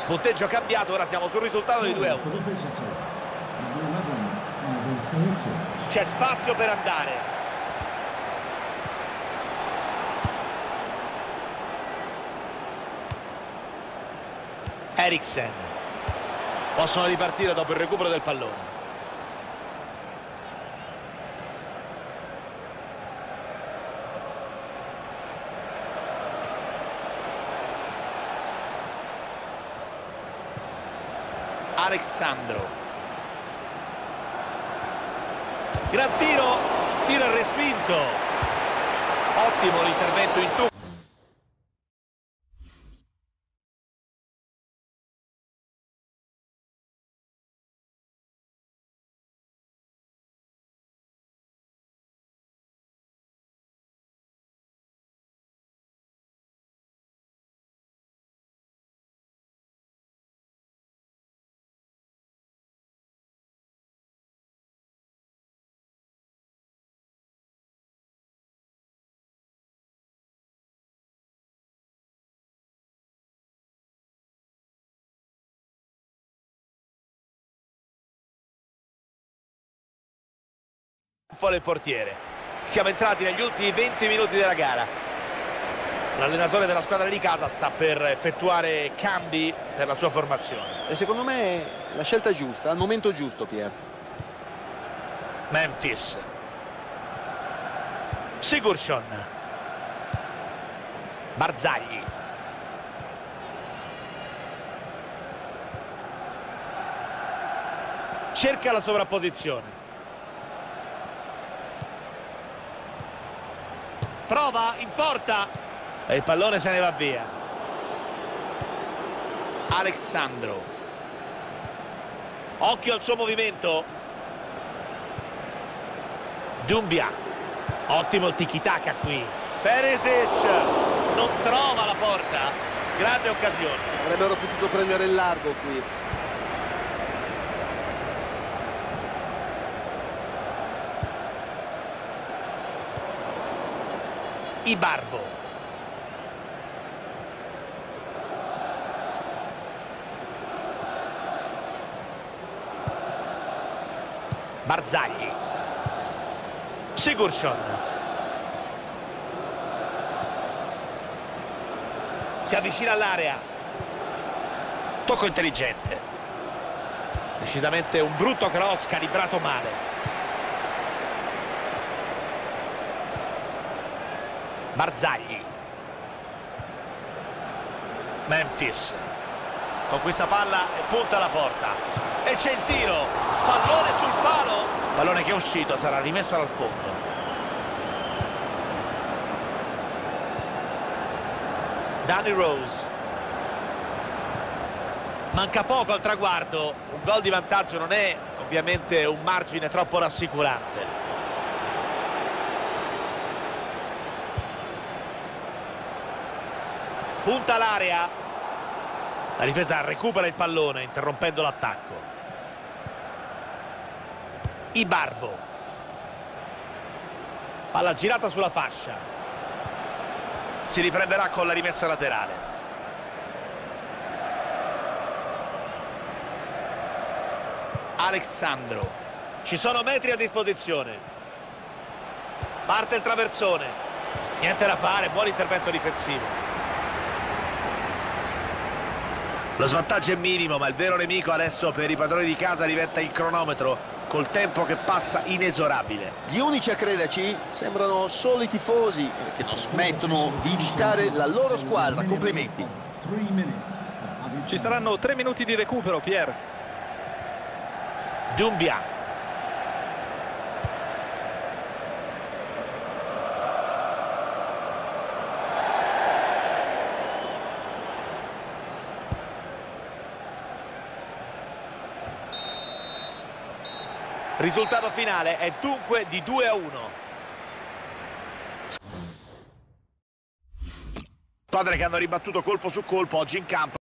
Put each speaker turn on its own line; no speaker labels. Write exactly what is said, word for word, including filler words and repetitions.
Punteggio cambiato, ora siamo sul risultato di due a uno. C'è spazio per andare. Eriksen. Possono ripartire dopo il recupero del pallone. Alexandro. Gran tiro, tiro e respinto. Ottimo l'intervento in tu. Il portiere. Siamo entrati negli ultimi venti minuti della gara. L'allenatore della squadra di casa sta per effettuare cambi per la sua formazione.
E secondo me è la scelta giusta, al momento giusto, Pier.
Memphis. Sigurdsson. Barzagli. Cerca la sovrapposizione. Prova, in porta. E il pallone se ne va via. Alexandro. Occhio al suo movimento. Doumbia. Ottimo il tiki-taka qui. Perisic non trova la porta. Grande occasione.
Avrebbero potuto prendere il largo qui.
Ibarbo. Barzagli. Sigurdsson. Si avvicina all'area. Tocco intelligente. Decisamente un brutto cross calibrato male. Barzagli. Memphis. Con questa palla punta alla porta. E c'è il tiro. Pallone sul palo. Pallone che è uscito, sarà rimesso dal fondo. Danny Rose. Manca poco al traguardo. Un gol di vantaggio non è ovviamente un margine troppo rassicurante. Punta l'area. La difesa recupera il pallone interrompendo l'attacco. Ibarbo. Palla girata sulla fascia. Si riprenderà con la rimessa laterale. Alexandro. Ci sono metri a disposizione. Parte il traversone. Niente da fare, buon intervento difensivo. Lo svantaggio è minimo, ma il vero nemico adesso per i padroni di casa diventa il cronometro, col tempo che passa inesorabile.
Gli unici a crederci sembrano solo i tifosi che non smettono di incitare la loro squadra. Complimenti.
Ci saranno tre minuti di recupero, Pier.
Doumbia. Risultato finale è dunque di due a uno. Squadre che hanno ribattuto colpo su colpo oggi in campo.